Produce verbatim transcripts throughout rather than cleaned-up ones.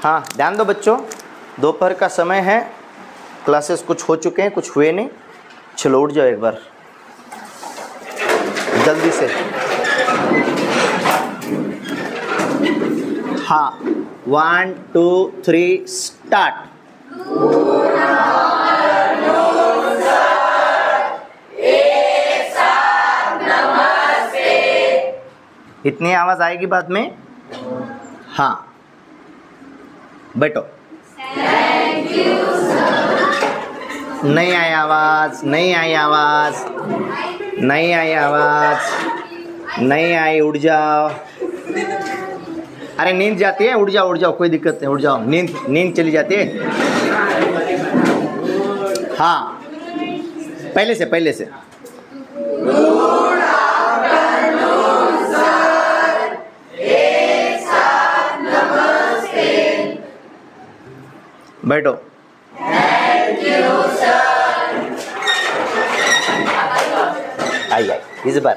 हाँ ध्यान दो बच्चों, दोपहर का समय है, क्लासेस कुछ हो चुके हैं कुछ हुए नहीं। चलो उठ जाओ एक बार जल्दी से। हाँ वन टू थ्री स्टार्ट। इतनी आवाज आएगी बाद में। हाँ बैठो। नहीं आई आवाज, नहीं आई आवाज, नहीं आई आवाज, नहीं आई, उठ जाओ। अरे नींद जाती है, उठ जाओ उठ जाओ, कोई दिक्कत नहीं, उठ जाओ। नींद नींद चली जाती है। हाँ पहले से पहले से। बैठो। आई आई इस बार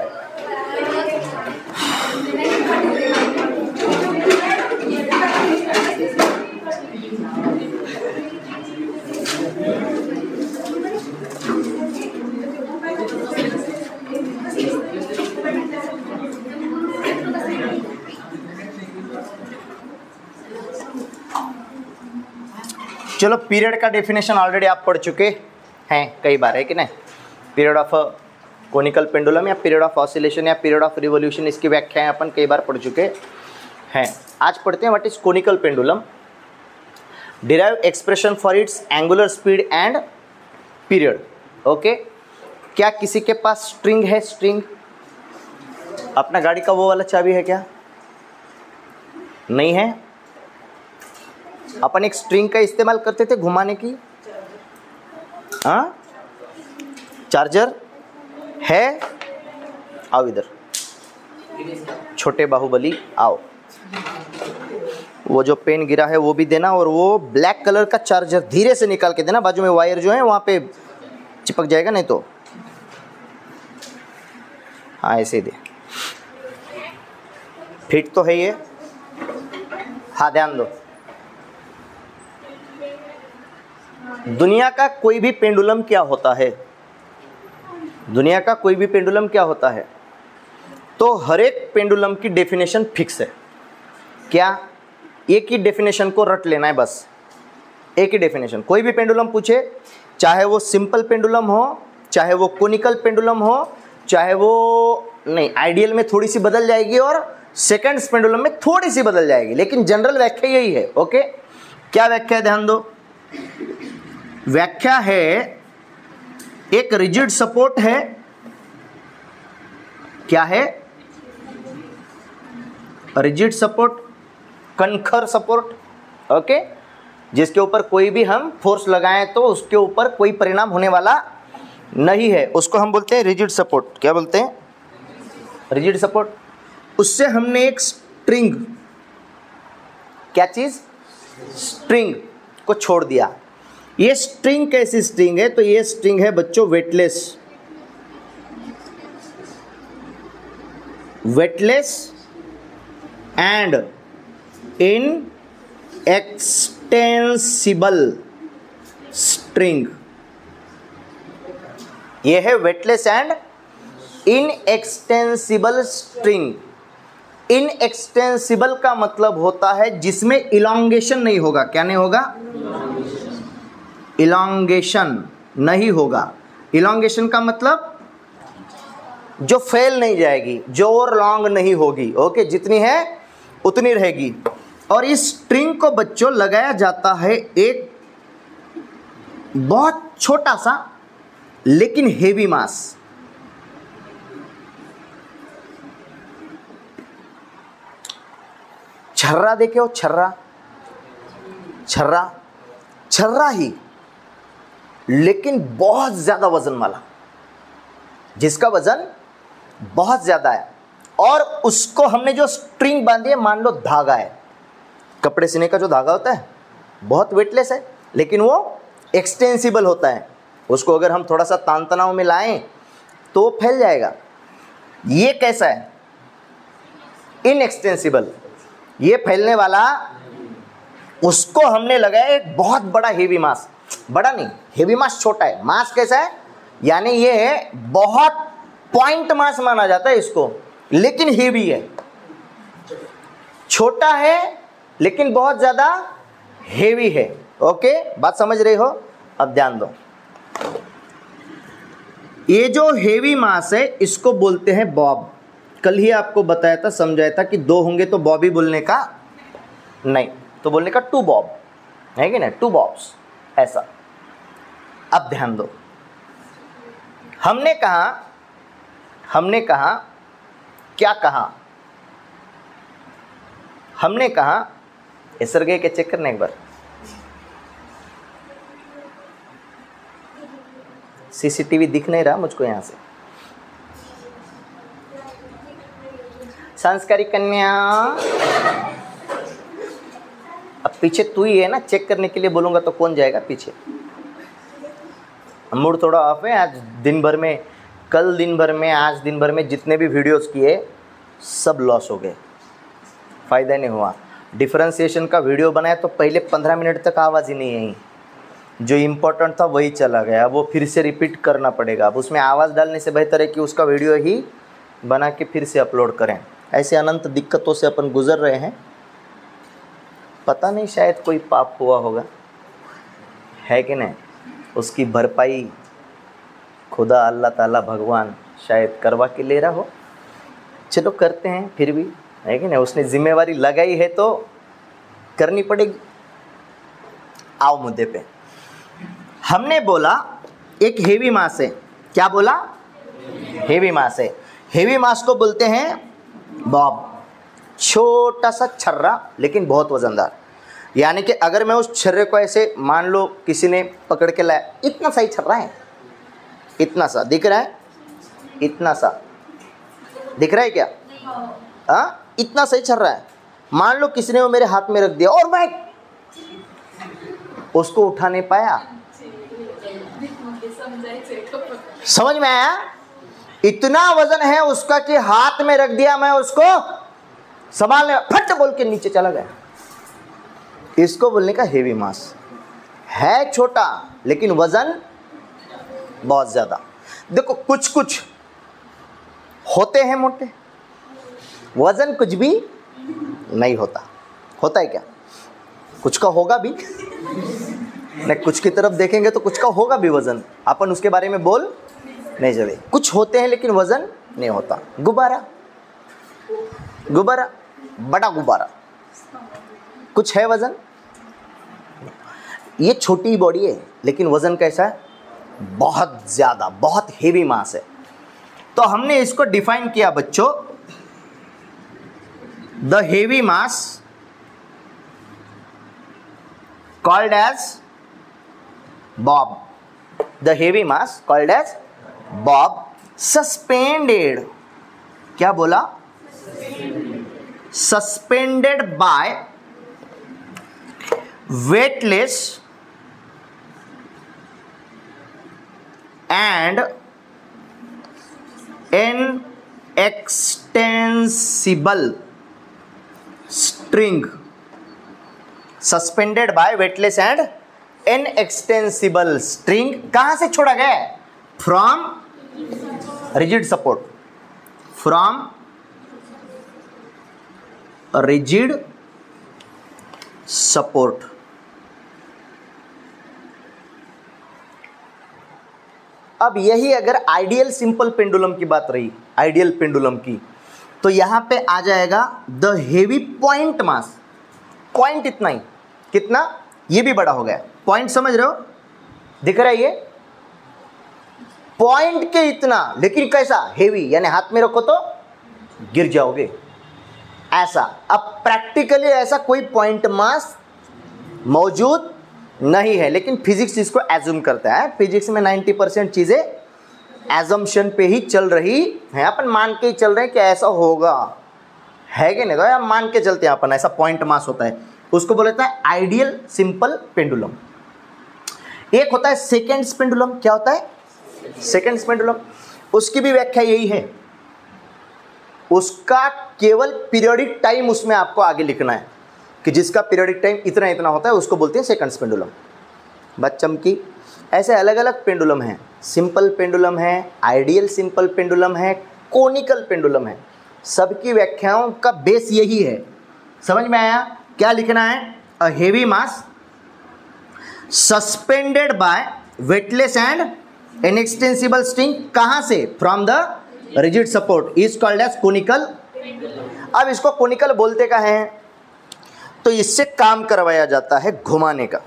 चलो, पीरियड का डेफिनेशन ऑलरेडी आप पढ़ चुके हैं कई बार, है कि नहीं। पीरियड ऑफ कोनिकल पेंडुलम या पीरियड ऑफ ऑसिलेशन या पीरियड ऑफ रिवोल्यूशन, इसकी व्याख्याएं अपन कई बार पढ़ चुके हैं। आज पढ़ते हैं what is conical pendulum, derive expression for its angular speed and period. Okay, क्या किसी के पास स्ट्रिंग है? स्ट्रिंग अपना गाड़ी का वो वाला चाबी है क्या? नहीं है। अपन एक स्ट्रिंग का इस्तेमाल करते थे घुमाने की। हाँ, चार्जर है? आओ इधर, छोटे बाहुबली आओ। वो जो पेन गिरा है वो भी देना, और वो ब्लैक कलर का चार्जर धीरे से निकाल के देना, बाजू में वायर जो है वहाँ पे चिपक जाएगा नहीं तो। हाँ ऐसे दे, फिट तो है ये। हाँ ध्यान दो, दुनिया का कोई भी पेंडुलम क्या होता है? दुनिया का कोई भी पेंडुलम क्या होता है? तो हर एक पेंडुलम की डेफिनेशन फिक्स है। क्या? एक ही डेफिनेशन को रट लेना है बस, एक ही डेफिनेशन। कोई भी पेंडुलम पूछे, चाहे वो सिंपल पेंडुलम हो, चाहे वो कोनिकल पेंडुलम हो, चाहे वो नहीं आइडियल में थोड़ी सी बदल जाएगी और सेकंड्स पेंडुलम में थोड़ी सी बदल जाएगी, लेकिन जनरल व्याख्या यही है। ओके, क्या व्याख्या है? ध्यान दो, व्याख्या है एक रिजिड सपोर्ट है। क्या है? रिजिड सपोर्ट, कनखर सपोर्ट। ओके, जिसके ऊपर कोई भी हम फोर्स लगाएं तो उसके ऊपर कोई परिणाम होने वाला नहीं है, उसको हम बोलते हैं रिजिड सपोर्ट। क्या बोलते हैं? Rigid support. उससे हमने एक स्ट्रिंग, क्या चीज? स्ट्रिंग को छोड़ दिया। ये स्ट्रिंग कैसी स्ट्रिंग है? तो ये स्ट्रिंग है बच्चों weightless, weightless and inextensible string. ये है weightless and inextensible string. Inextensible का मतलब होता है जिसमें इलॉन्गेशन नहीं होगा। क्या नहीं होगा? इलॉन्गेशन नहीं होगा। इलॉन्गेशन का मतलब जो फैल नहीं जाएगी, जो और लॉन्ग नहीं होगी। ओके, जितनी है उतनी रहेगी। और इस स्ट्रिंग को बच्चों लगाया जाता है एक बहुत छोटा सा लेकिन हेवी मास। छर्रा देखे हो? छर्रा, छर्रा छर्रा ही, लेकिन बहुत ज्यादा वजन वाला, जिसका वजन बहुत ज्यादा है। और उसको हमने जो स्ट्रिंग बांधी है, मान लो धागा है, कपड़े सिने का जो धागा होता है, बहुत वेटलेस है लेकिन वो एक्सटेंसिबल होता है। उसको अगर हम थोड़ा सा तान तनाव में लाएं तो फैल जाएगा। ये कैसा है? इनएक्सटेंसिबल। ये फैलने वाला उसको हमने लगाया एक बहुत बड़ा हेवी मास, बड़ा नहीं, हेवी मास छोटा है, मास कैसा है, यानी ये बहुत पॉइंट मास माना जाता है इसको, लेकिन हेवी है, छोटा है लेकिन बहुत ज्यादा हेवी है। ओके, बात समझ रहे हो? अब ध्यान दो, ये जो हेवी मास है इसको बोलते हैं बॉब। कल ही आपको बताया था, समझाया था कि दो होंगे तो बॉब ही बोलने का नहीं, तो बोलने का टू बॉब है कि ना, टू बॉब्स ऐसा। अब ध्यान दो, हमने कहा हमने कहा क्या कहा हमने कहा सर गए के चेक करना एक बार, सीसीटीवी दिख नहीं रहा मुझको यहाँ से। संस्कारिक कन्या, अब पीछे तू ही है ना, चेक करने के लिए बोलूंगा तो कौन जाएगा पीछे? मूड थोड़ा ऑफ है आज, दिन भर में, कल दिन भर में, आज दिन भर में जितने भी वीडियोस किए सब लॉस हो गए, फ़ायदा नहीं हुआ। डिफरेंशिएशन का वीडियो बनाया तो पहले पंद्रह मिनट तक आवाज़ ही नहीं आई, जो इम्पोर्टेंट था वही चला गया, वो फिर से रिपीट करना पड़ेगा। अब उसमें आवाज़ डालने से बेहतर है कि उसका वीडियो ही बना के फिर से अपलोड करें। ऐसे अनंत दिक्कतों से अपन गुजर रहे हैं, पता नहीं शायद कोई पाप हुआ होगा, है कि नहीं, उसकी भरपाई खुदा अल्लाह ताला भगवान शायद करवा के ले रहा हो। चलो करते हैं फिर भी, है कि नहीं, उसने जिम्मेवारी लगाई है तो करनी पड़ेगी। आओ मुद्दे पे, हमने बोला एक हेवी मास है, क्या बोला? हेवी मास है। हेवी मास को बोलते हैं बॉब, छोटा सा छर्रा लेकिन बहुत वजनदार। यानी कि अगर मैं उस छर्रे को ऐसे, मान लो किसी ने पकड़ के लाया, इतना सा ही छर्रा है, इतना सा दिख रहा है, इतना सा दिख रहा है क्या? हाँ, इतना सही चल रहा है। मान लो किसी ने वो मेरे हाथ में रख दिया और मैं उसको उठा नहीं पाया, समझ में आया? इतना वजन है उसका कि हाथ में रख दिया, मैं उसको संभालने, फट बोल के नीचे चला गया। इसको बोलने का हेवी मास है, छोटा लेकिन वजन बहुत ज्यादा। देखो कुछ कुछ होते हैं मोटे, वजन कुछ भी नहीं होता। होता है क्या? कुछ का होगा भी नहीं, कुछ की तरफ देखेंगे तो कुछ का होगा भी वजन, अपन उसके बारे में बोल नहीं चले। कुछ होते हैं लेकिन वजन नहीं होता। गुब्बारा, गुब्बारा बड़ा गुब्बारा, कुछ है वजन, ये छोटी बॉडी है लेकिन वजन कैसा है? बहुत ज्यादा, बहुत हेवी मास है। तो हमने इसको डिफाइन किया बच्चों, the heavy mass called as bob, the heavy mass called as bob, suspended, क्या बोला? suspended by weightless and inextensible string, suspended by weightless and inextensible string. कहां से छोड़ा गया? From rigid support, from rigid support. अब यही अगर ideal simple pendulum की बात रही, आइडियल पेंडुलम की, तो यहां पे आ जाएगा the heavy point mass. Point इतना ही, कितना? ये भी बड़ा हो गया, पॉइंट समझ रहे हो? दिख रहा है ये पॉइंट के इतना, लेकिन कैसा? हेवी, यानी हाथ में रखो तो गिर जाओगे ऐसा। अब प्रैक्टिकली ऐसा कोई पॉइंट मास मौजूद नहीं है, लेकिन फिजिक्स इसको एज्यूम करता है। फिजिक्स में नब्बे परसेंट चीजें एजम्पशन पे ही चल रही है, अपन मान के ही चल रहे हैं कि ऐसा होगा, है कि नहीं? तो यार मान के चलते हैं अपन, ऐसा पॉइंट मास होता है, उसको बोलता है आइडियल सिंपल पेंडुलम। एक होता है सेकेंड्स पेंडुलम। क्या होता है? Seconds pendulum. उसकी भी व्याख्या यही है, उसका केवल पीरियोडिक टाइम उसमें आपको आगे लिखना है कि जिसका पीरियडिक टाइम इतना इतना होता है उसको बोलते हैं सेकंड्स पेंडुलम। बात चमकी। ऐसे अलग अलग पेंडुलम हैं, सिंपल पेंडुलम है, आइडियल सिंपल पेंडुलम है, कोनिकल पेंडुलम है। सबकी व्याख्याओं का बेस यही है। समझ में आया? क्या लिखना है? A heavy mass suspended by weightless and inextensible string, कहां से? From the rigid support, is called as conical. अब इसको कोनिकल बोलते का है, तो इससे काम करवाया जाता है घुमाने का।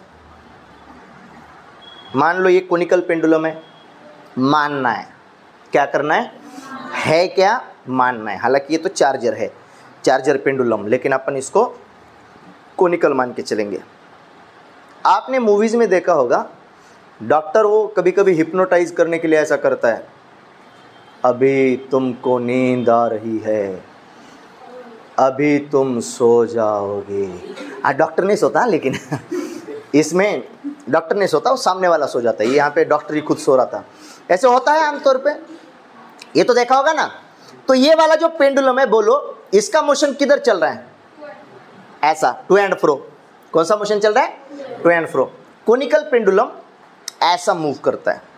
मान लो ये कोनिकल पेंडुलम है, मानना है, क्या करना है? है क्या? मानना है। हालांकि ये तो चार्जर है, चार्जर पेंडुलम, लेकिन अपन इसको कोनिकल मान के चलेंगे। आपने मूवीज में देखा होगा, डॉक्टर वो कभी कभी हिप्नोटाइज करने के लिए ऐसा करता है, अभी तुमको नींद आ रही है, अभी तुम सो जाओगे। हाँ, डॉक्टर नहीं सोता, लेकिन इसमें डॉक्टर नहीं सोता, वो सामने वाला सो जाता है। यहाँ पे डॉक्टर ही खुद सो रहा था। ऐसे होता है आमतौर पे, ये तो देखा होगा ना। तो ये वाला जो पेंडुलम है, बोलो इसका मोशन किधर चल रहा है? ऐसा, टू एंड फ्रो। कौन सा मोशन चल रहा है? To and fro. Conical pendulum ऐसा मूव करता है,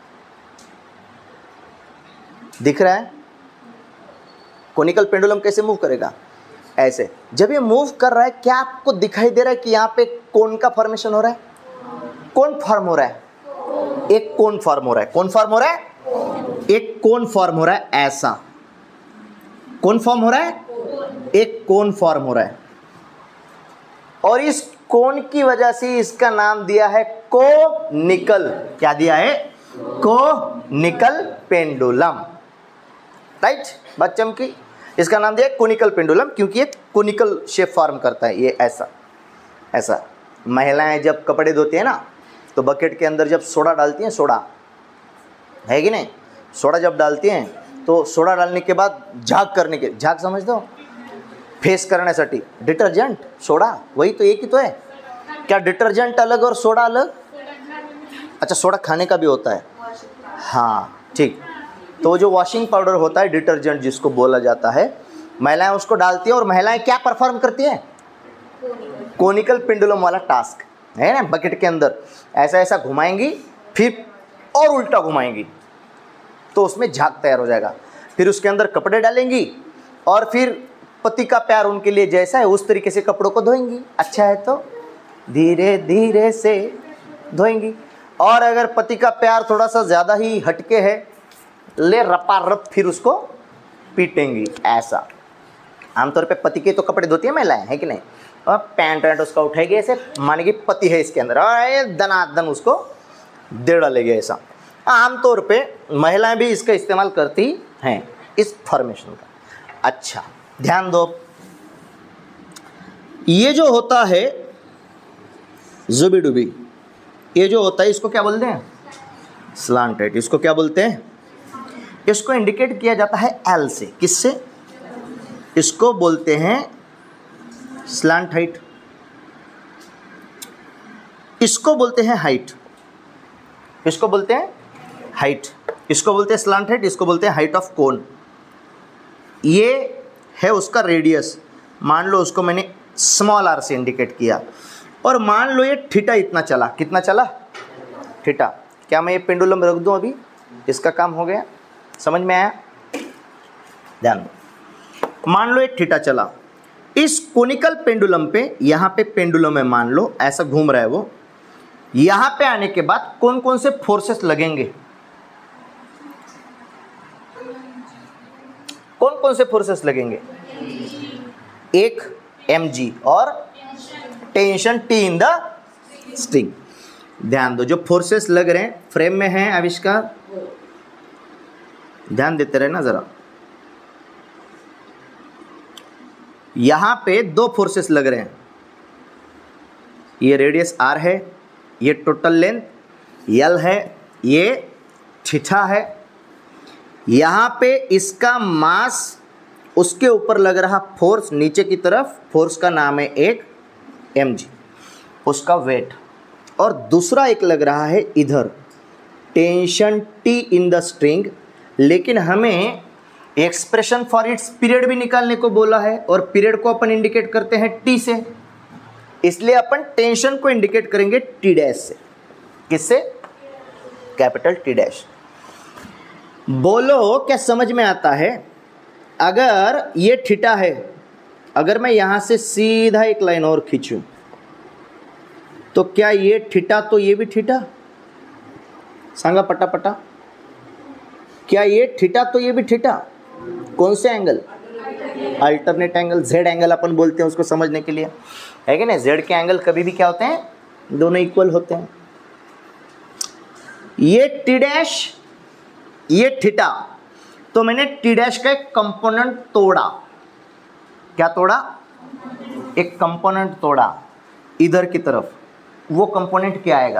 दिख रहा है? कोनिकल पेंडुलम कैसे मूव करेगा? ऐसे। जब ये मूव कर रहा है, क्या आपको दिखाई दे रहा है कि यहाँ पे कोन का फॉर्मेशन हो रहा है? कोन फॉर्म हो रहा है, एक कोन फॉर्म हो रहा है। कौन फॉर्म हो रहा है? एक कोन फॉर्म हो रहा है। ऐसा कोन फॉर्म हो रहा है, एक कोन फॉर्म हो रहा है, और इस कोन की वजह से इसका नाम दिया है कोनिकल। क्या दिया है? Conical pendulum. राइट? बात चमकी। इसका नाम दिया कोनिकल पेंडुलम क्योंकि ये कोनिकल शेप फॉर्म करता है। ये ऐसा ऐसा। महिलाएं जब कपड़े धोती हैं ना, तो बकेट के अंदर जब सोडा डालती हैं, सोडा है कि नहीं, सोडा जब डालती हैं तो सोडा डालने के बाद झाग करने के, झाग समझ दो, फेस करण्यासाठी डिटर्जेंट, सोडा, वही तो एक ही तो है। क्या डिटर्जेंट अलग और सोडा अलग? अच्छा, सोडा खाने का भी होता है। हाँ ठीक। तो जो वॉशिंग पाउडर होता है, डिटर्जेंट जिसको बोला जाता है, महिलाएं उसको डालती हैं, और महिलाएं क्या परफॉर्म करती हैं? कोनिकल पेंडुलम वाला टास्क है ना। बकेट के अंदर ऐसा ऐसा घुमाएंगी, फिर और उल्टा घुमाएंगी, तो उसमें झाग तैयार हो जाएगा। फिर उसके अंदर कपड़े डालेंगी, और फिर पति का प्यार उनके लिए जैसा है उस तरीके से कपड़ों को धोएंगी। अच्छा है तो धीरे धीरे से धोएंगी, और अगर पति का प्यार थोड़ा सा ज़्यादा ही हटके है, ले रपा रप फिर उसको पीटेंगी। ऐसा। आमतौर पे पति के तो कपड़े धोती है महिलाएं, है कि नहीं, और पैंट वैंट उसका उठाएगी ऐसे, मानेगी पति है इसके अंदर, और दनादन उसको दे डालेगी। ऐसा आमतौर पे महिलाएं भी इसका इस्तेमाल करती हैं, इस फॉर्मेशन का। अच्छा ध्यान दो, ये जो होता है जुबी डुबी, ये जो होता है इसको क्या बोलते हैं? स्लांटेड। इसको क्या बोलते हैं? इसको इंडिकेट किया जाता है एल से। किससे? इसको बोलते हैं स्लांट हाइट, इसको बोलते हैं हाइट, इसको बोलते हैं हाइट, इसको बोलते हैं स्लांट हाइट, इसको बोलते हैं हाइट ऑफ कोन। ये है उसका रेडियस। मान लो उसको मैंने स्मॉल आर से इंडिकेट किया, और मान लो ये थीटा इतना चला। कितना चला? थीटा। क्या मैं ये पेंडुलम रख दूं अभी? इसका काम हो गया। समझ में आया? ध्यान दो। मान लो ये थीटा चला, इस कोनिकल पेंडुलम पे, यहाँ पे पेंडुलम है, मान लो ऐसा घूम रहा है वो, यहाँ पे आने के बाद कौन कौन से फोर्सेस लगेंगे? कौन कौन से फोर्सेस लगेंगे? एक एम जी और tension T in the string. ध्यान दो, जो फोर्सेस लग रहे हैं फ्रेम में हैं आविष्कार, ध्यान देते रहे ना जरा। यहां पे दो फोर्सेस लग रहे हैं, ये रेडियस आर है, ये टोटल लेंथ यल है, ये थीटा है। यहाँ पे इसका मास, उसके ऊपर लग रहा फोर्स नीचे की तरफ, फोर्स का नाम है एक एम जी, उसका वेट, और दूसरा एक लग रहा है इधर tension T in the string. लेकिन हमें एक्सप्रेशन फॉर इट्स पीरियड भी निकालने को बोला है, और पीरियड को अपन इंडिकेट करते हैं टी से। इसलिए अपन टेंशन को इंडिकेट करेंगे टी डैश से। किससे? Capital T dash. बोलो क्या समझ में आता है? अगर ये थीटा है, अगर मैं यहां से सीधा एक लाइन और खींचूं तो क्या ये थीटा तो ये भी थीटा? सांगा पटापटा, क्या ये थीटा तो ये भी थीटा? कौन से angle? Alternate angle, Z angle अपन बोलते हैं उसको समझने के लिए, है कि नहीं? जेड के एंगल कभी भी क्या होते हैं? दोनों इक्वल होते हैं। ये टी डैश, ये थीटा, तो मैंने टी डैश का एक कंपोनेंट तोड़ा। क्या तोड़ा? एक कंपोनेंट तोड़ा इधर की तरफ। वो कंपोनेंट क्या आएगा?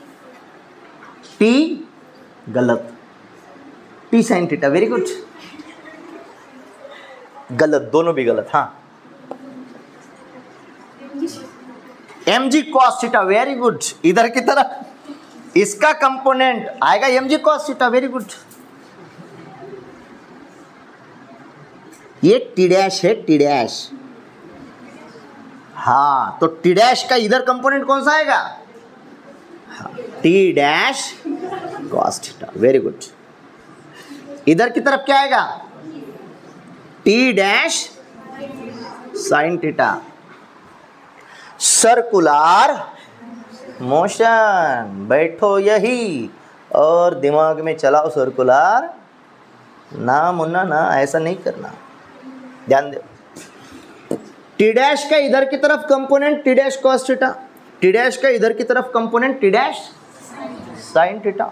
टी, गलत, T sine theta. Very good, गलत, दोनों भी गलत। हाँ, M G cos theta. Very good, इधर की तरफ इसका कंपोनेंट आएगा M G cos theta. Very good, ये टी डैश है, टी डैश। हाँ, तो टी डैश का इधर कंपोनेंट कौन सा आएगा? T dash cos theta. Very good, इधर की तरफ क्या आएगा? T dash sine theta. Circular motion, बैठो यही और दिमाग में चलाओ सर्कुलर, ना मुन्ना ना, ऐसा नहीं करना, ध्यान दो। टी डैश का इधर की तरफ component T dash cos theta, T dash का इधर की तरफ component T dash sine theta.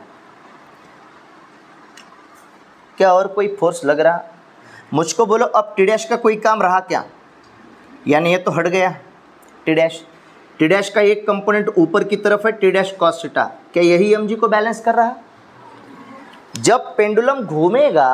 क्या और कोई फोर्स लग रहा? मुझको बोलो अब टी डैश का कोई काम रहा क्या? यानी ये तो हट गया टी डैश। टी डैश का एक कंपोनेंट ऊपर की तरफ है टी डैश कॉस थीटा। क्या यही एम जी को बैलेंस कर रहा है? जब पेंडुलम घूमेगा,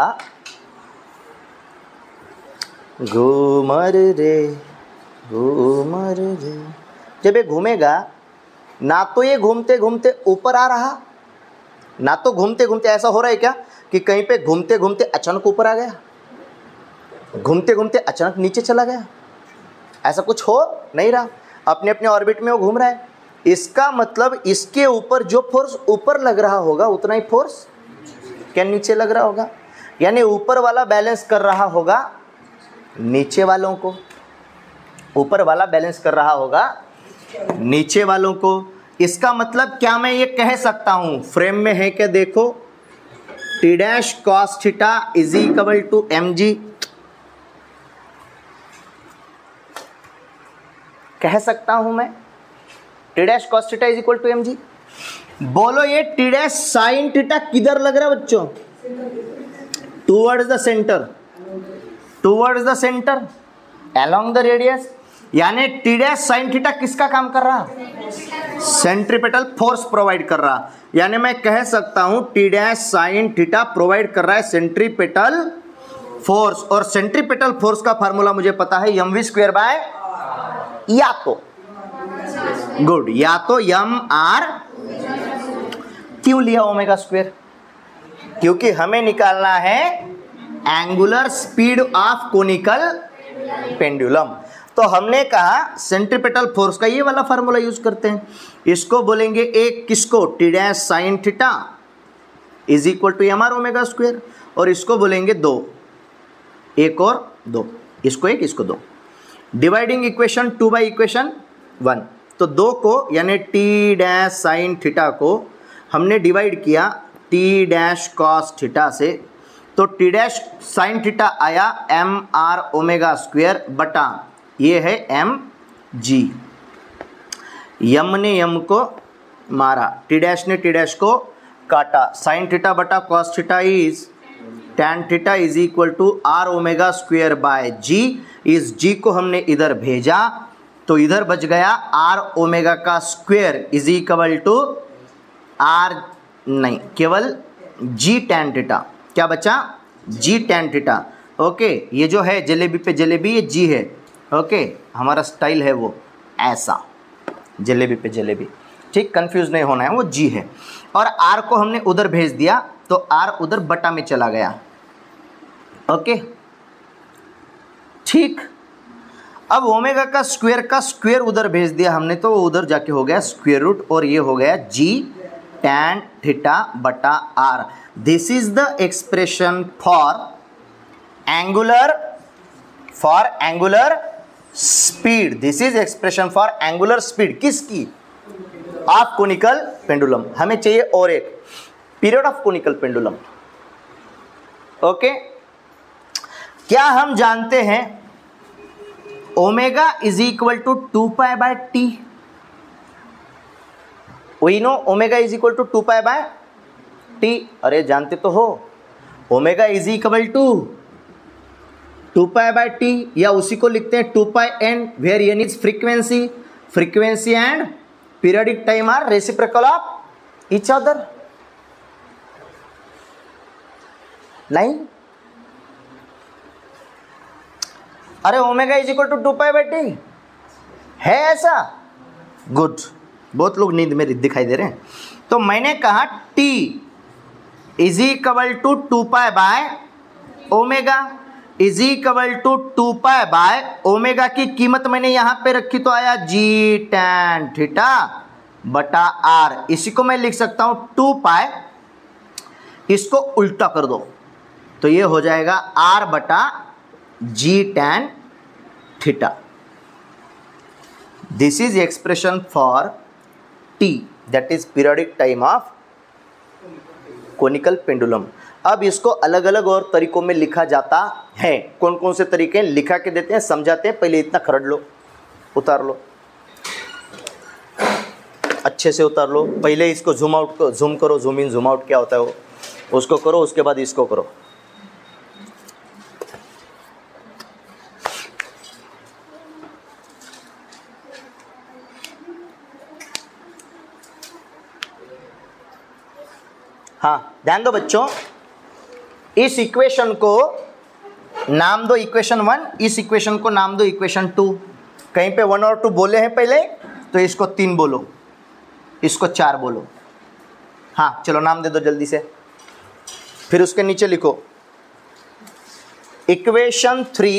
घूमर रे घूमर रे, जब ये घूमेगा, ना तो ये घूमते घूमते ऊपर आ रहा, ना तो घूमते घूमते ऐसा हो रहा है क्या कि कहीं पे घूमते घूमते अचानक ऊपर आ गया, घूमते घूमते अचानक नीचे चला गया। ऐसा कुछ हो नहीं रहा, अपने अपने ऑर्बिट में वो घूम रहा है। इसका मतलब इसके ऊपर जो फोर्स ऊपर लग रहा होगा उतना ही फोर्स क्या नीचे लग रहा होगा। यानी ऊपर वाला बैलेंस कर रहा होगा नीचे वालों को, ऊपर वाला बैलेंस कर रहा होगा नीचे वालों को। इसका मतलब क्या मैं ये कह सकता हूं, फ्रेम में है क्या देखो, T dash cos theta is equal to M G, कह सकता हूं मैं T dash cos theta is equal to M G. बोलो ये टी डैश साइन थीटा किधर लग रहा है बच्चों? Towards the centre, towards the centre along the radius. यानी टी डैश साइन थीटा किसका काम कर रहा? सेंट्रीपेटल फोर्स प्रोवाइड कर रहा। यानी मैं कह सकता हूं T dash sine theta provide कर रहा है सेंट्रीपेटल फोर्स, और सेंट्रीपेटल फोर्स का फार्मूला मुझे पता है एम वी स्क्वायर बाय, या तो गुड, या तो एम आर। क्यों लिया ओमेगा स्क्वायर? क्योंकि हमें निकालना है angular speed of conical pendulum. तो हमने कहा सेंट्रीपेटल फोर्स का ये वाला फार्मूला यूज करते हैं। इसको बोलेंगे एक, किसको? T dash sine theta is equal to M R omega square, और इसको बोलेंगे दो, एक और दो, इसको एक इसको दो। Dividing equation two by equation one. तो दो को यानी टी डैश साइन थीटा को हमने डिवाइड किया टी डैश कॉस थीटा से, तो टी डैश साइन थीटा आया एम आर ओमेगा स्क्वायर बटा ये है एम जी। यम ने यम को मारा, टी डैश ने टी डैश को काटा। साइन थीटा बटा cos theta is tan theta is equal to R omega square by G. इस जी को हमने इधर भेजा तो इधर बच गया आर ओमेगा का square is equal to R, नहीं केवल जी टैन थीटा। क्या बचा? जी टैन थीटा। ओके, ये जो है जलेबी पे जलेबी, ये जी है। ओके, हमारा स्टाइल है वो ऐसा, जलेबी पे जलेबी, ठीक, कंफ्यूज नहीं होना है, वो जी है। और आर को हमने उधर भेज दिया तो आर उधर बटा में चला गया। ओके, ठीक। अब ओमेगा का स्क्वायर का स्क्वायर उधर भेज दिया हमने तो उधर जाके हो गया स्क्वायर रूट और ये हो गया जी टैन थीटा बटा R. This is the expression for angular for angular speed. This is expression for angular speed किसकी? Of conical pendulum. हमें चाहिए और एक period of conical pendulum. Okay, क्या हम जानते हैं omega is equal to two pi by T? We know omega is equal to two pi by T. अरे जानते तो हो, omega is equal to two pi by T, या उसी को लिखते हैं two pi N, where N is frequency, frequency and periodic time are reciprocal of each other. Line, अरे omega is equal to two pi by T है ऐसा? Good, बहुत लोग नींद में दिखाई दे रहे हैं। तो मैंने कहा T is equal to two pi by omega is equal to two pi by omega की कीमत मैंने यहां पे रखी तो आया जी टैन थीटा बटा आर। इसी को मैं लिख सकता हूं टू पाई, इसको उल्टा कर दो तो ये हो जाएगा आर बटा G tan theta. This is expression for T, that is periodic time of conical pendulum. अब इसको अलग अलग और तरीकों में लिखा जाता है। कौन कौन से तरीके लिखा के देते हैं, समझाते हैं। पहले इतना खरड़ लो, उतार लो, अच्छे से उतार लो। पहले इसको जूम आउट को जूम करो, जूम इन जूम आउट क्या होता है वो, उसको करो, उसके बाद इसको करो। हाँ, ध्यान दो बच्चों, इस इक्वेशन को नाम दो इक्वेशन वन, इस इक्वेशन को नाम दो इक्वेशन टू। कहीं पे वन और टू बोले हैं पहले, तो इसको तीन बोलो, इसको चार बोलो। हाँ चलो नाम दे दो जल्दी से। फिर उसके नीचे लिखो इक्वेशन थ्री,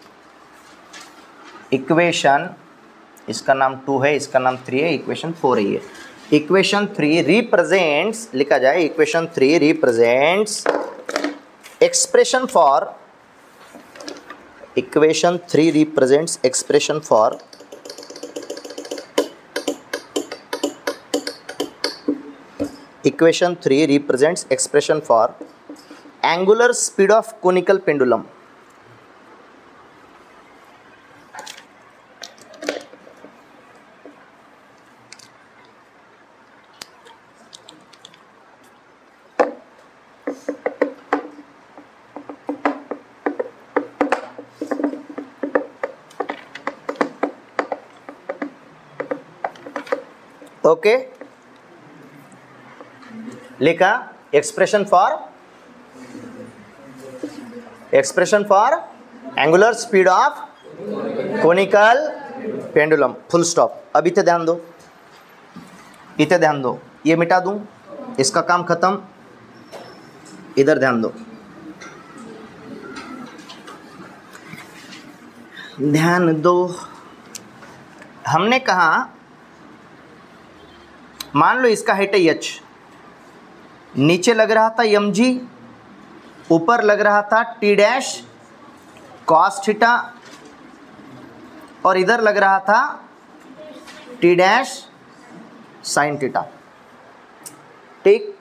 इक्वेशन इसका नाम टू है, इसका नाम थ्री है, इक्वेशन फोर है ये। इक्वेशन थ्री रिप्रेजेंट्स, लिखा जाए equation three represents expression for, equation three represents expression for equation three represents expression for angular speed of conical pendulum. Okay, लिखा expression for expression for angular speed of conical pendulum, full stop. अब इतने ध्यान दो, इतने ध्यान दो, ये मिटा दूं, इसका काम खत्म। इधर ध्यान दो, ध्यान दो। हमने कहा मान लो इसका हाइट है एच, नीचे लग रहा था एम जी, ऊपर लग रहा था टी डैश कॉस थीटा, और इधर लग रहा था टी डैश साइन थीटा। ठीक,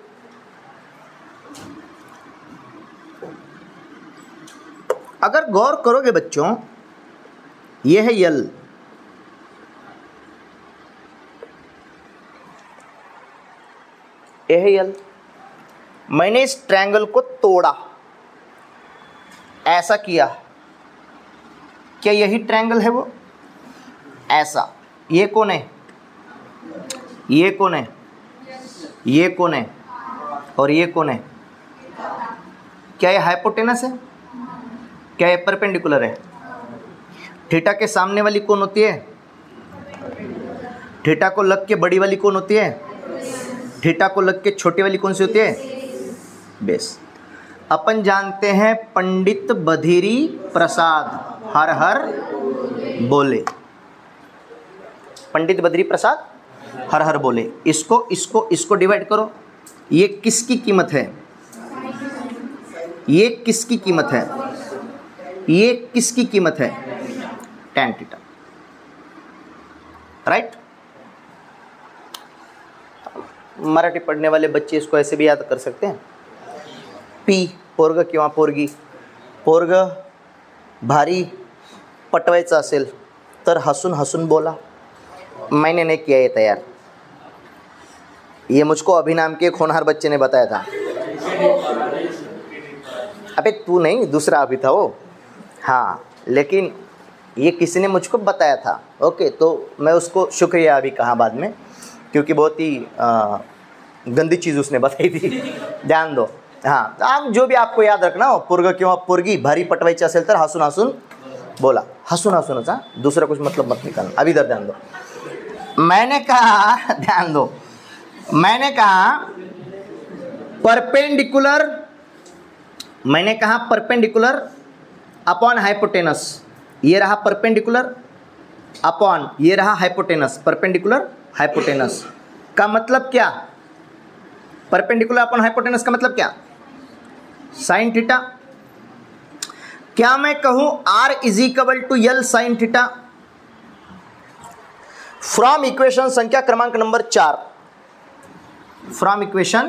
अगर गौर करोगे बच्चों, ये है यल, ये है यल। मैंने इस ट्रायंगल को तोड़ा, ऐसा किया, क्या यही ट्रायंगल है वो? ऐसा, ये कौन है? ये कौन है? ये कौन है? और ये कौन है? क्या ये हाइपोटेनस है? क्या ये परपेंडिकुलर है? थीटा के सामने वाली कौन होती है? थीटा को लग के बड़ी वाली कौन होती है? थीटा को लग के छोटी वाली कौन सी होती है? बेस। अपन जानते हैं पंडित बधिरी प्रसाद, हर हर बोले। पंडित बद्री प्रसाद हर हर बोले। इसको इसको इसको डिवाइड करो। ये किसकी कीमत है? ये किसकी कीमत है? ये किसकी कीमत है? tan theta, right. मराठी पढ़ने वाले बच्चे इसको ऐसे भी याद कर सकते हैं। पी पोरग किंवा पोरगी, पोरग भारी पटवायचं असेल तर हसून हसून बोला। मैंने नहीं किया ये तैयार, ये मुझको अभी नाम के एक होनहार बच्चे ने बताया था। अबे तू नहीं, दूसरा अभी था वो। हाँ, लेकिन ये किसी ने मुझको बताया था। ओके, तो मैं उसको शुक्रिया अभी कहा बाद में, क्योंकि बहुत ही आ, गंदी चीज़ उसने बताई थी। ध्यान दो। हाँ, आप जो भी आपको याद रखना हो, पुर्ग किंवा पोरगी भारी पटवायची असेल तर हसून हसून बोला। हसून हसूनच, हाँ, दूसरा कुछ मतलब मत निकालना। अभी इधर ध्यान दो। मैंने कहा, ध्यान दो, मैंने कहा परपेंडिकुलर, मैंने कहा परपेंडिकुलर अपॉन हाइपोटेनस। ये रहा परपेंडिकुलर अपॉन, ये रहा हाइपोटेनस। परपेंडिकुलर हाइपोटेनस का मतलब क्या? परपेंडिकुलर अपॉन हाइपोटेनस का मतलब क्या? Sine theta. क्या मैं कहूं R is equal to L sine theta? From equation संख्या क्रमांक नंबर चार, from equation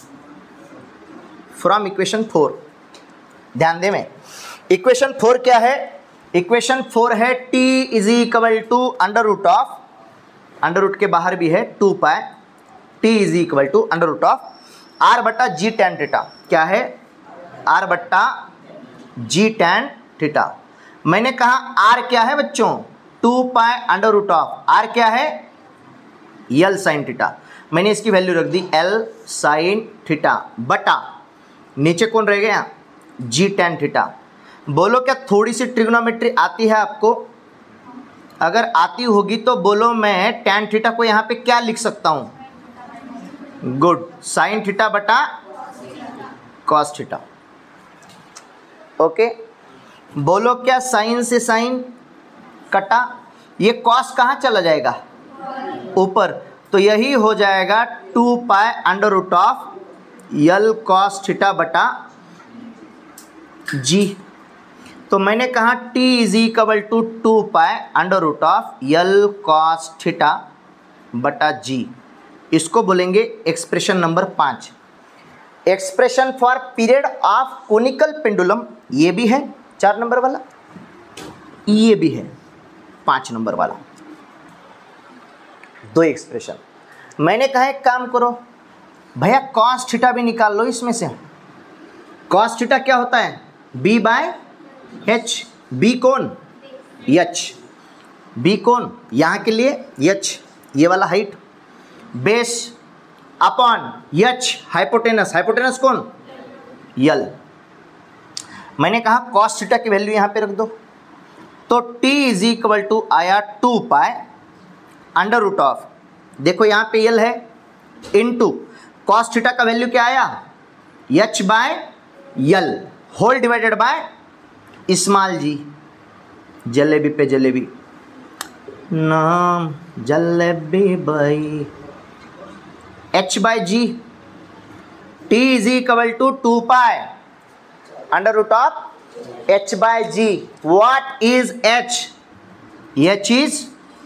from equation four, ध्यान दे। मैं इक्वेशन फोर क्या है? इक्वेशन फोर है t is equal to under root of, under root के बाहर भी है two pi, t is equal to under root of R बट्टा जी टैन थीटा। क्या है? आर बट्टा जी टैन थीटा। मैंने कहा r क्या है बच्चों? Two pi under root of R क्या है? L sine theta. मैंने इसकी वैल्यू रख दी एल साइन थीटा बटा, नीचे कौन रह गया? G tan theta. बोलो क्या थोड़ी सी ट्रिग्नोमेट्री आती है आपको? अगर आती होगी तो बोलो मैं टैन थीटा को यहाँ पे क्या लिख सकता हूँ? गुड, साइन थीटा बटा कॉस थीटा। ओके, बोलो क्या साइन से साइन कटा, ये कॉस कहाँ चला जाएगा? ऊपर, तो यही हो जाएगा two pi under root of L cos theta बटा जी। तो मैंने कहा t is equal to two pi under root of L cos theta बटा जी। इसको बोलेंगे एक्सप्रेशन नंबर पाँच। Expression for period of conical pendulum, ये भी है चार नंबर वाला, ये भी है पाँच नंबर वाला, दो एक्सप्रेशन। मैंने कहा एक काम करो भैया, कॉस थीटा भी निकाल लो इसमें से। कॉस थीटा क्या होता है? b by H. बी कौन? एच। बी कौन? यहाँ के लिए एच, ये वाला height, base upon H hypotenuse. Hypotenuse कौन? यल। मैंने कहा कॉस थीटा की वैल्यू यहाँ पे रख दो, तो t इज इक्वल टू आया two pi under root of, देखो यहाँ पे यल है, इन टू कॉस थीटा का वैल्यू क्या आया? H by L whole divided by small G. जलेबी पे जलेबी, नाम जलेबी बाई, H by G. T is equal to two pi under root of H by G. What is H? H is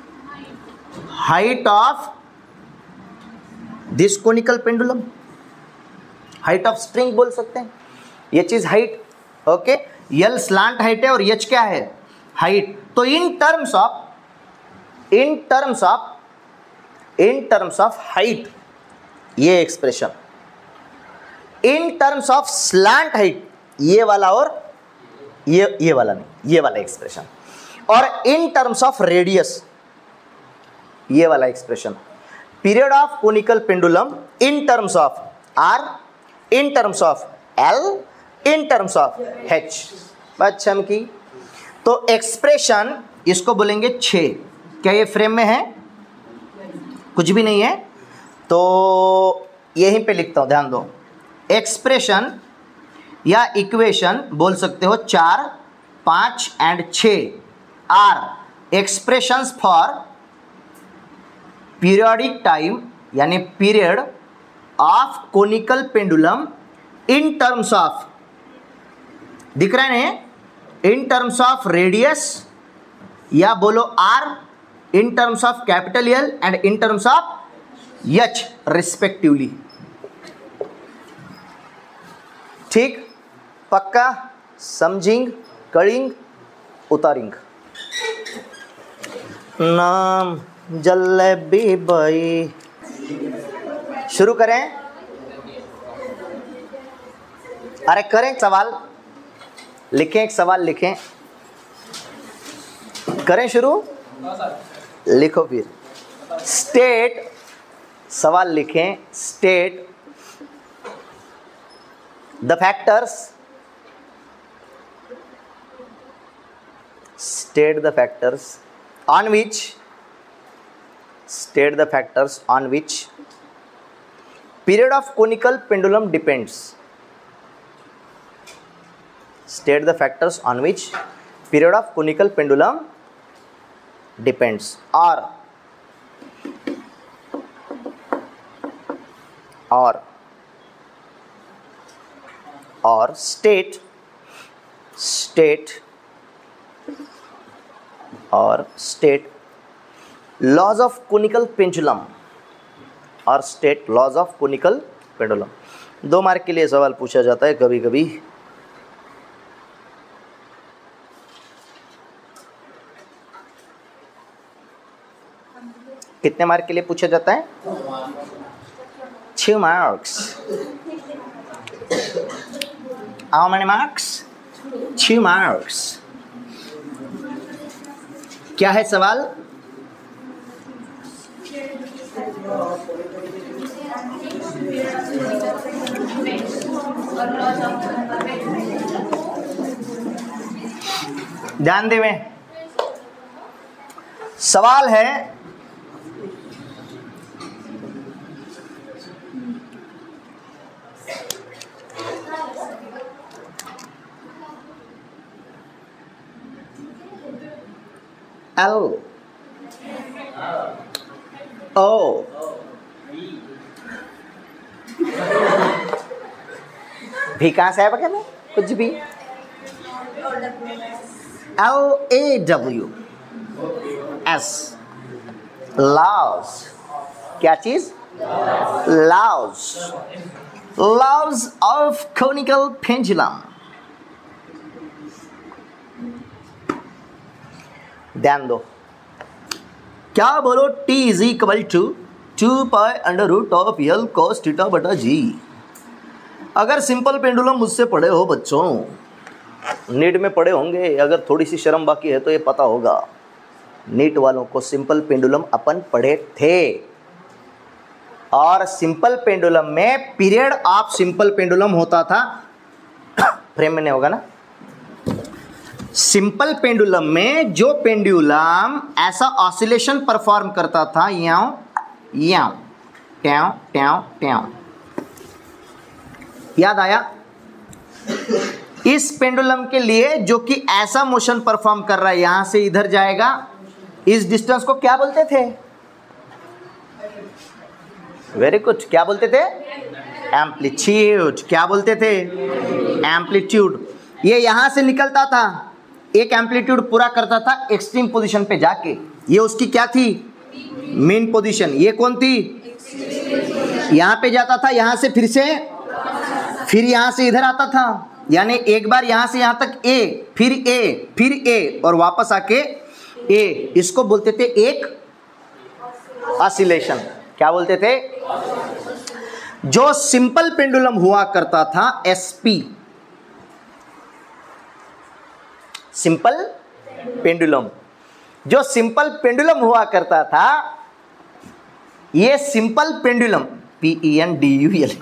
height of this conical pendulum, height of string बोल सकते हैं। H is height, okay. L slant height है और H क्या है? Height. तो in terms of in terms of in terms of height, ये expression, in terms of slant height, ये वाला और ये ये वाला नहीं, ये वाला एक्सप्रेशन, और इन टर्म्स ऑफ रेडियस, ये वाला expression. Period of conical pendulum in terms of R, in terms of L, in terms of H. बात की तो एक्सप्रेशन इसको बोलेंगे छः। क्या ये फ्रेम में है? कुछ भी नहीं है, तो यहीं पे लिखता हूँ, ध्यान दो। एक्सप्रेशन या इक्वेशन बोल सकते हो चार, पाँच एंड छः are expressions for periodic time यानी period of conical pendulum in terms of, दिख रहे हैं, इन टर्म्स ऑफ रेडियस या बोलो R, in terms of capital L and in terms of H respectively. ठीक, पक्का, समझिंग, कड़िंग, उतारिंग। नाम जलेबी बाई, शुरू करें? अरे करें सवाल, लिखें, एक सवाल लिखें, करें शुरू, लिखो फिर। स्टेट, सवाल लिखें, state the factors, state the factors on which, state the factors on which period of conical pendulum depends, state the factors on which period of conical pendulum depends, or or or state state और state laws of conical pendulum, और state laws of conical pendulum. दो mark के लिए सवाल पूछा जाता है कभी कभी। कितने मार्क के लिए पूछा जाता है? छह मार्क्स। How many marks? छह मार्क्स। क्या है सवाल? ध्यान देवे, सवाल है L O भी कहाँ से है बगैर में कुछ भी। L A W S laws, क्या चीज? laws laws of conical pendulum। ध्यान दो, क्या बोलो? T is equal to two pi under root of L cos theta बटा जी। अगर सिंपल पेंडुलम मुझसे पढ़े हो बच्चों, नीट में पढ़े होंगे, अगर थोड़ी सी शर्म बाकी है तो ये पता होगा, नीट वालों को सिंपल पेंडुलम अपन पढ़े थे। और सिंपल पेंडुलम में पीरियड ऑफ सिंपल पेंडुलम होता था, फ्रेम में नहीं होगा ना, सिंपल पेंडुलम में जो पेंडुलम ऐसा ऑसिलेशन परफॉर्म करता था, याओ याओ ट्याओ ट्याओ ट्याओ, याद आया? इस पेंडुलम के लिए जो कि ऐसा मोशन परफॉर्म कर रहा है, यहां से इधर जाएगा, इस डिस्टेंस को क्या बोलते थे? वेरी गुड, क्या बोलते थे? एम्पलीट्यूड। क्या बोलते थे? एम्पलीट्यूड। ये यहां से निकलता था, एक एम्पलीट्यूड पूरा करता था एक्सट्रीम पोजीशन पे जाके, ये उसकी क्या थी? Mean position. ये कौन थी? यहां पे जाता था, यहां से फिर से, फिर यहां से इधर आता था, यानी एक बार यहां से यहां तक ए, फिर ए, फिर ए और वापस आके ए। इसको बोलते थे एक ऑसिलेशन। क्या बोलते थे? जो सिंपल पेंडुलम हुआ करता था एसपी, सिंपल पेंडुलम, जो सिंपल पेंडुलम हुआ करता था, ये simple pendulum, P E N D U L,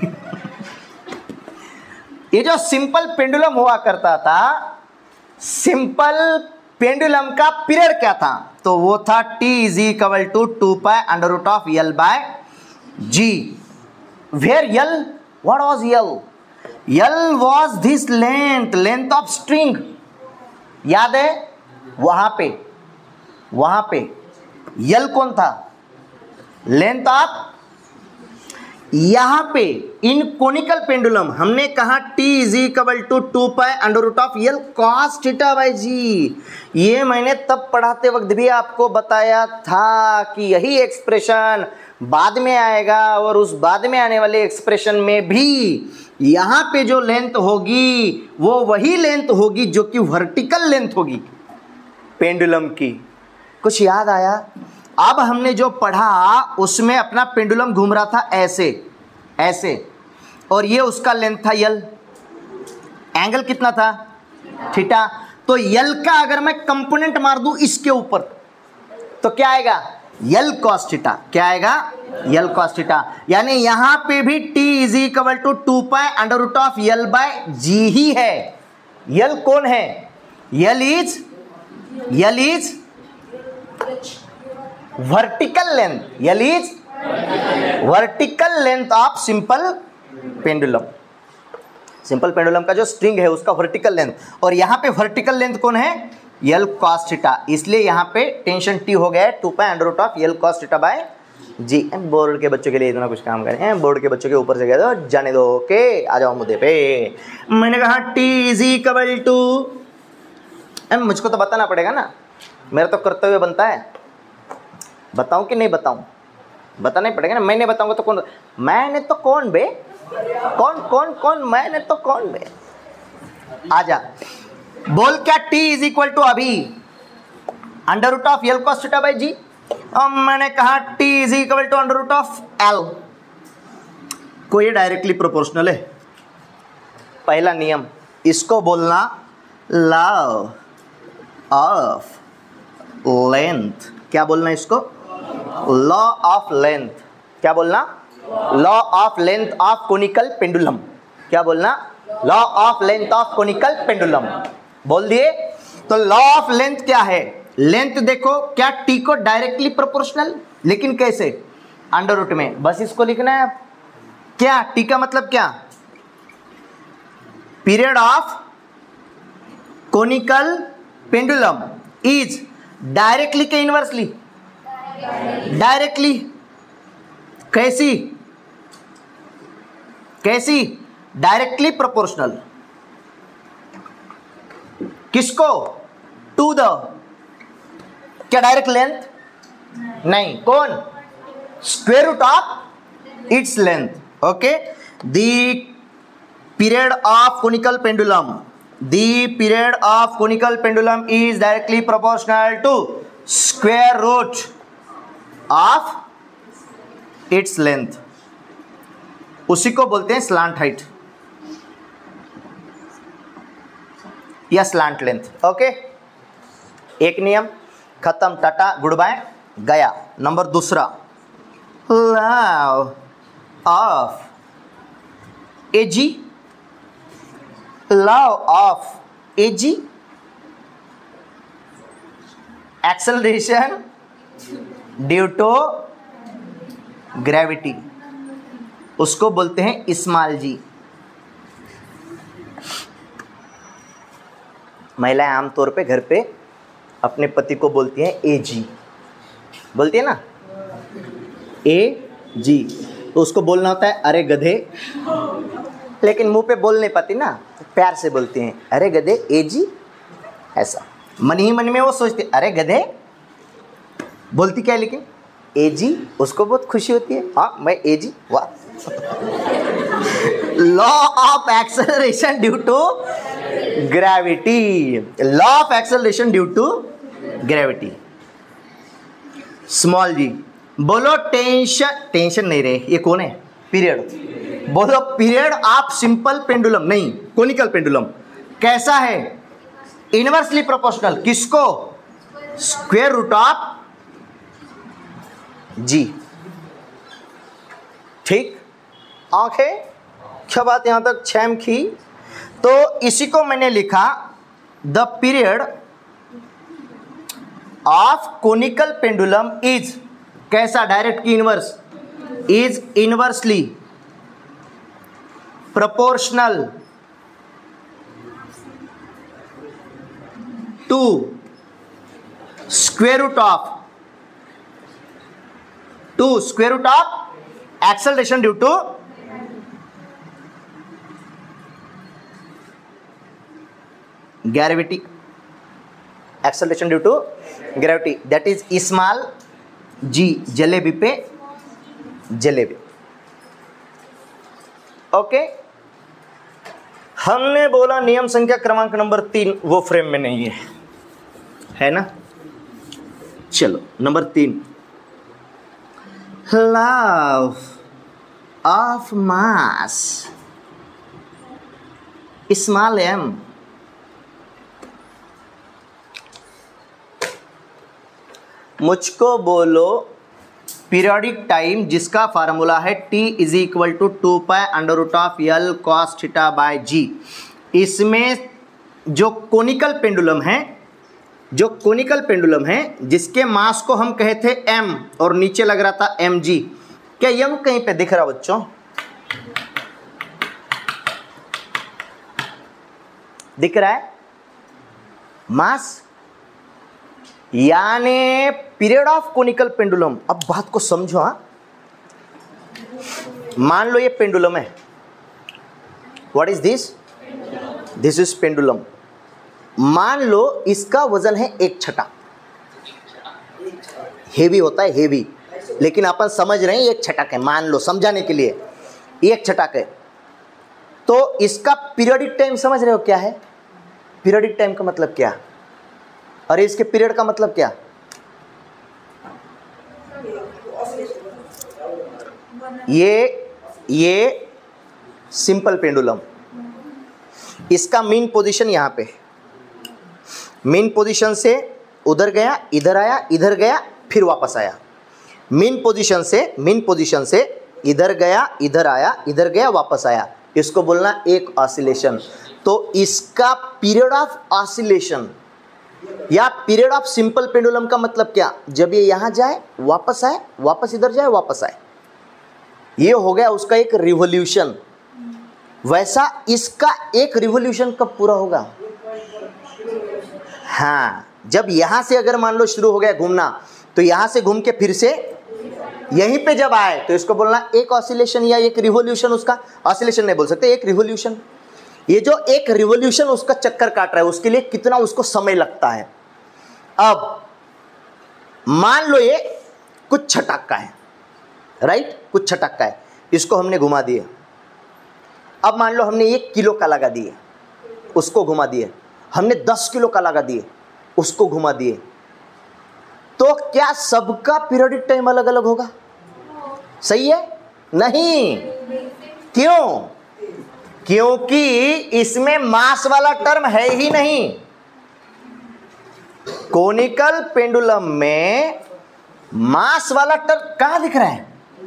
ये जो सिंपल पेंडुलम हुआ करता था, सिंपल पेंडुलम का पीरियड क्या था? तो वो था T is equal to two pi under root of L by G, where L, what was L? L was this length, length of string, याद है? वहां पे वहां पे यल कौन था? Length of. यहां पे इन कोनिकल पेंडुलम हमने कहा T is equal to two pi under root of L cos theta by G. ये मैंने तब पढ़ाते वक्त भी आपको बताया था कि यही एक्सप्रेशन बाद में आएगा, और उस बाद में आने वाले एक्सप्रेशन में भी यहां पे जो लेंथ होगी वो वही लेंथ होगी जो कि वर्टिकल लेंथ होगी पेंडुलम की। कुछ याद आया? अब हमने जो पढ़ा उसमें अपना पेंडुलम घूम रहा था ऐसे ऐसे, और ये उसका लेंथ था यल। एंगल कितना था? थीटा। तो यल का अगर मैं कंपोनेंट मार दूं इसके ऊपर तो क्या आएगा? L cos theta. क्या आएगा? L cos theta. यानी यहां पे भी t is equal to two pi under root of L by G ही है। यल कौन है? L is L is vertical length. L is vertical length of simple pendulum. Simple pendulum का जो स्ट्रिंग है उसका वर्टिकल लेंथ, और यहां पे वर्टिकल लेंथ कौन है? L cos theta. इसलिए यहां पे टेंशन टी हो गया है two pi under root of L cos theta by G. Board के बच्चों के लिए इतना कुछ काम करें, बोर्ड के बच्चों के ऊपर से कह दो जाने दो। ओके, आ जाओ मुद्दे पे। मैंने कहा टी इज इक्वल टू, मुझको तो बताना पड़ेगा ना, मेरा तो कर्तव्य बनता है। बताऊं कि नहीं बताऊं? बताना ही पड़ेगा ना। मैंने बताऊंगा तो कौन? मैंने तो कौन बे? कौन कौन कौन? मैंने तो कौन बे? आजा बोल। क्या t इज इक्वल टू अभी under root of L cos theta by G. अब मैंने कहा t is equal to under root of l को, ये डायरेक्टली प्रोपोर्शनल है। पहला नियम, इसको बोलना लॉ ऑफ लेंथ। क्या बोलना इसको? Law of length. क्या बोलना? Law of length of conical pendulum. क्या बोलना? Law of length of conical pendulum. बोल दिए। तो लॉ ऑफ लेंथ क्या है? लेंथ देखो, क्या टी को डायरेक्टली प्रोपोर्शनल, लेकिन कैसे? अंडर रूट में। बस इसको लिखना है। क्या टी का मतलब क्या? Period of conical pendulum is directly के इनवर्सली? डायरेक्टली। कैसी? कैसी? Directly proportional. किसको? टू द, क्या डायरेक्ट लेंथ? नहीं। कौन? Square root of its length. Okay. The period of conical pendulum, the period of conical pendulum is directly proportional to square root of its length. उसी को बोलते हैं slant height या slant length. Okay, एक नियम खत्म, टाटा गुड बाय, गया। Number दूसरा, law of AG, law of AG, acceleration due to gravity, उसको बोलते हैं स्मॉल जी। महिलाएं आमतौर पे घर पे अपने पति को बोलती हैं ए जी, बोलती है ना, ए जी। तो उसको बोलना होता है अरे गधे, लेकिन मुंह पे बोल नहीं पाती ना, प्यार से बोलती हैं अरे गधे ए जी। ऐसा मन ही मन में वो सोचती अरे गधे, बोलती क्या है लेकिन ए जी। उसको बहुत खुशी होती है, हाँ मैं ए जी, वाह। Law of acceleration due to gravity, law of acceleration due to gravity, small G. बोलो टेंशन, टेंशन नहीं रहे, ये कौन है? पीरियड। बोलो पीरियड ऑफ सिंपल पेंडुलम, नहीं कोनिकल पेंडुलम कैसा है? Inversely proportional. किसको? Square root of G. ठीक, आंखें क्या बात यहां तक छेम खी। तो इसी को मैंने लिखा the period of conical pendulum is कैसा? डायरेक्ट की inverse, is inversely proportional to square root of to square root of acceleration due to gravity, acceleration due to gravity, that is small G, जलेबी पे जलेबी। Okay okay? हमने बोला नियम संख्या क्रमांक नंबर तीन वो फ्रेम में नहीं है, है ना। चलो नंबर तीन, law of mass small M मुझको बोलो पीरियोडिक टाइम जिसका फार्मूला है T is equal to two pi under root of L cos theta by G. इसमें जो कोनिकल पेंडुलम है, जो कोनिकल पेंडुलम है जिसके मास को हम कहे थे m और नीचे लग रहा था एम जी, क्या यम कहीं पे दिख रहा बच्चों? दिख रहा है मास, यानी पीरियड ऑफ कोनिकल पेंडुलम। अब बात को समझो, हाँ, मान लो ये पेंडुलम है। What is this? This is pendulum. मान लो इसका वजन है एक छटा, हेवी होता है हेवी, लेकिन अपन समझ रहे हैं एक छटाक है, मान लो समझाने के लिए एक छटाक है। तो इसका पीरियोडिक टाइम समझ रहे हो क्या है? पीरियोडिक टाइम का मतलब क्या? अरे इसके पीरियड का मतलब क्या? ये ये सिंपल पेंडुलम, इसका मीन पोजीशन यहाँ पे, मीन पोजीशन से उधर गया, इधर आया, इधर गया, फिर वापस आया। मीन पोजीशन से मीन पोजीशन से इधर गया, इधर आया, इधर गया, वापस आया। इसको बोलना एक ऑसिलेशन। तो इसका पीरियड ऑफ ऑसिलेशन या पीरियड ऑफ सिंपल पेंडुलम का मतलब क्या? जब ये यहां जाए, वापस आए, वापस इधर जाए, वापस आए, ये हो गया उसका एक रिवॉल्यूशन। वैसा इसका एक रिवॉल्यूशन कब पूरा होगा? हाँ, जब यहां से अगर मान लो शुरू हो गया घूमना, तो यहां से घूम के फिर से यहीं पे जब आए तो इसको बोलना एक ऑसिलेशन या एक रिवॉल्यूशन। उसका ऑसिलेशन नहीं बोल सकते, एक रिवॉल्यूशन। ये जो एक रिवॉल्यूशन उसका चक्कर काट रहा है, उसके लिए कितना उसको समय लगता है। अब मान लो ये कुछ छटाक का है, राइट, कुछ छटाक का है, इसको हमने घुमा दिए। अब मान लो हमने एक किलो का लगा दिए, उसको घुमा दिए। हमने दस किलो का लगा दिए, उसको घुमा दिए। तो क्या सबका पीरियोडिक टाइम अलग अलग होगा? सही है? नहीं। क्यों? क्योंकि इसमें मास वाला टर्म है ही नहीं। कोनिकल पेंडुलम में मास वाला टर्म कहां दिख रहा है?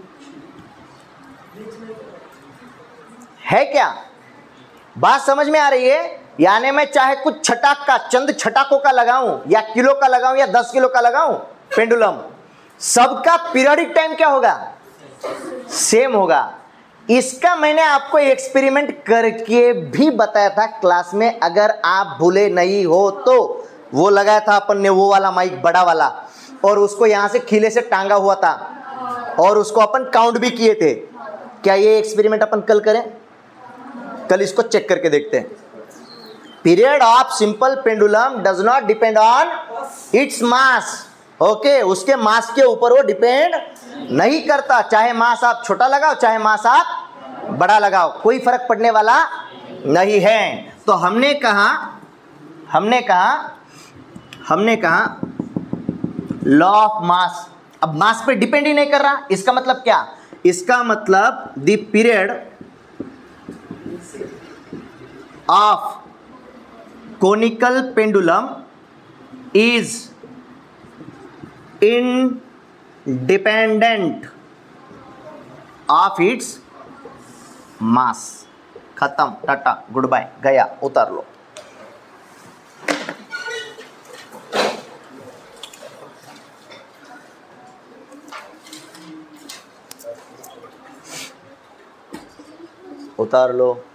है क्या? बात समझ में आ रही है? यानी मैं चाहे कुछ छटाक का, चंद छटाकों का लगाऊं, या किलो का लगाऊं, या दस किलो का लगाऊं पेंडुलम, सबका पीरियोडिक टाइम क्या होगा? सेम होगा। इसका मैंने आपको एक्सपेरिमेंट करके भी बताया था क्लास में, अगर आप भूले नहीं हो तो। वो लगाया था अपन ने, वो वाला माइक बड़ा वाला, और उसको यहां से खीले से टांगा हुआ था, और उसको अपन काउंट भी किए थे। क्या ये एक्सपेरिमेंट अपन कल करें? कल इसको चेक करके देखते हैं। Period of simple pendulum does not depend on its mass. Okay, उसके मास के ऊपर वो डिपेंड नहीं करता। चाहे मास आप छोटा लगाओ, चाहे मास आप बड़ा लगाओ, कोई फर्क पड़ने वाला नहीं है। तो हमने कहा हमने कहा हमने कहा लॉ ऑफ मास। अब मास पे डिपेंड ही नहीं कर रहा, इसका मतलब क्या? इसका मतलब the period of conical pendulum is independent of its mass. खत्म, टाटा, गुड बाय, गया, उतार लो। उतार लो।